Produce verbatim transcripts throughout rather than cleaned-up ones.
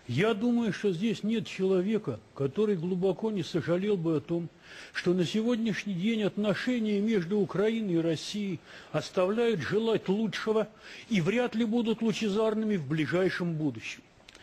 Я думаю, что здесь нет человека, который глубоко не сожалел бы о том, что на сегодняшний день отношения между Украиной и Россией оставляют желать лучшего и вряд ли будут лучезарными в ближайшем будущем.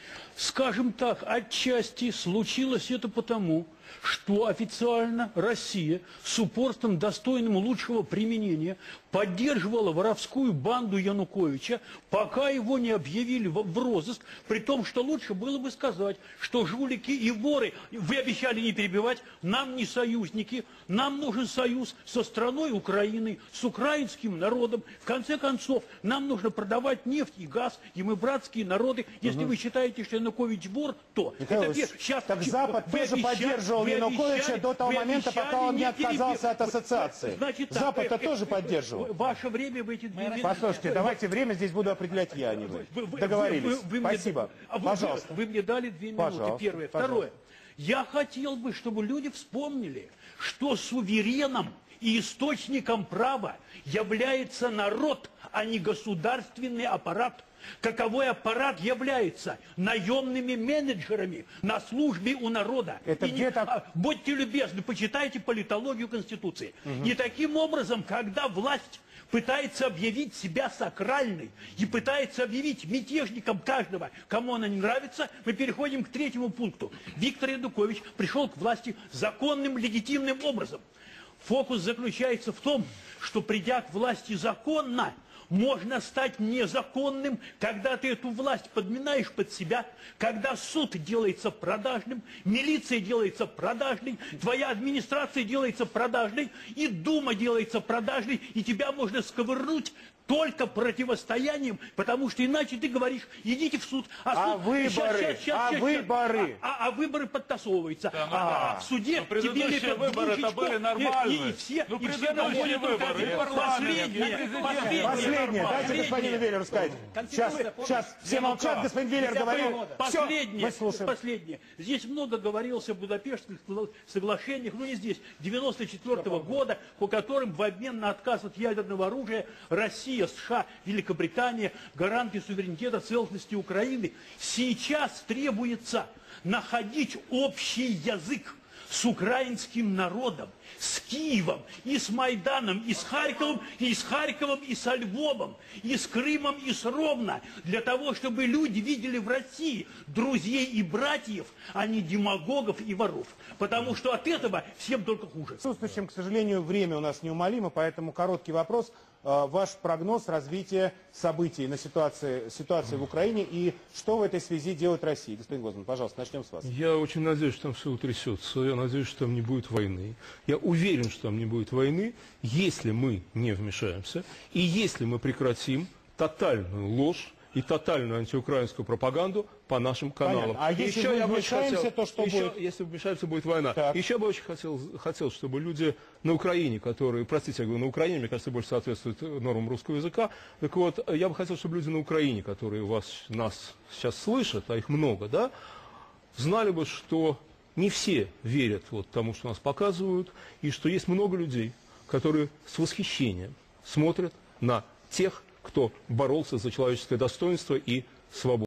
Скажем так, отчасти случилось это потому, что официально Россия с упорством, достойным лучшего применения, поддерживала воровскую банду Януковича, пока его не объявили в розыск, при том, что лучше было бы сказать, что жулики и воры, вы обещали не перебивать, нам не союзники, нам нужен союз со страной Украиной, с украинским народом. В конце концов, нам нужно продавать нефть и газ, и мы братские народы. Если угу. вы считаете, что Янукович вор, то... Михаил, это сейчас, так Запад тоже обещали, поддерживал Януковича до того момента, пока он не отказался от ассоциации. Значит, Запад-то тоже поддерживал. Ваше время в эти две минуты... Послушайте, давайте время здесь буду определять я, а не вы. вы, вы Договорились. Вы, вы, вы Спасибо. Мне, Пожалуйста. Вы, вы мне дали две минуты. Пожалуйста. Первое. Пожалуйста. Второе. Я хотел бы, чтобы люди вспомнили, что сувереном и источником права является народ, а не государственный аппарат. Каковой аппарат является наемными менеджерами на службе у народа. Это и где не, так... а, будьте любезны, почитайте политологию Конституции. Угу. И таким образом, когда власть пытается объявить себя сакральной и пытается объявить мятежником каждого, кому она не нравится, мы переходим к третьему пункту. Виктор Янукович пришел к власти законным, легитимным образом. Фокус заключается в том, что придя к власти законно, можно стать незаконным, когда ты эту власть подминаешь под себя, когда суд делается продажным, милиция делается продажной, твоя администрация делается продажной, и Дума делается продажной, и тебя можно сковырнуть только противостоянием, потому что иначе ты говоришь, идите в суд. А, а суд, выборы, сейчас, сейчас, сейчас, а сейчас, выборы. А, а, а выборы подтасовываются. Да, а, а в суде тебе лепят выборы это были нормальные. И, и все, ну, и все довольны выборы, и последнее, последнее. Последнее, дайте господину Веллеру сказать. Сейчас, сейчас, все молчат, господин Веллер говорил. Последнее, последнее. Здесь много говорилось о Будапештских соглашениях, ну не здесь, девяносто четвёртого года, по которым в обмен на отказ от ядерного оружия Россия, США, Великобритания, гаранты суверенитета, целостности Украины. Сейчас требуется находить общий язык с украинским народом, с Киевом, и с Майданом, и с Харьковом, и с Харьковом, и со Львовом, и с Крымом, и с Ровно, для того, чтобы люди видели в России друзей и братьев, а не демагогов и воров. Потому что от этого всем только хуже. Присутствующим, к сожалению, время у нас неумолимо, поэтому короткий вопрос. Ваш прогноз развития событий на ситуации, ситуации в Украине и что в этой связи делает Россия? Господин Гозман, пожалуйста, начнем с вас. Я очень надеюсь, что там все утрясется. Я надеюсь, что там не будет войны. Я уверен, что там не будет войны, если мы не вмешаемся и если мы прекратим тотальную ложь и тотальную антиукраинскую пропаганду по нашим каналам. Понятно. А и если еще мы я вмешаемся, хотел, то что еще, будет? Если вмешаемся, будет война. Так. Еще бы очень хотел, хотел, чтобы люди на Украине, которые, простите, я говорю, на Украине, мне кажется, больше соответствует нормам русского языка, так вот, я бы хотел, чтобы люди на Украине, которые вас, нас сейчас слышат, а их много, да, знали бы, что не все верят вот тому, что нас показывают, и что есть много людей, которые с восхищением смотрят на тех, кто боролся за человеческое достоинство и свободу.